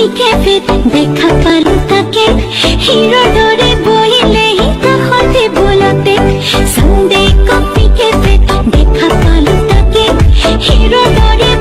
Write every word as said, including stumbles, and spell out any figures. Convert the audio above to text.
coffee cafe देखा पालू ताके hero डोरे बोले ही कहते बोलते संडे कॉफी कैफे देखा पालू ताके हीरो डोरे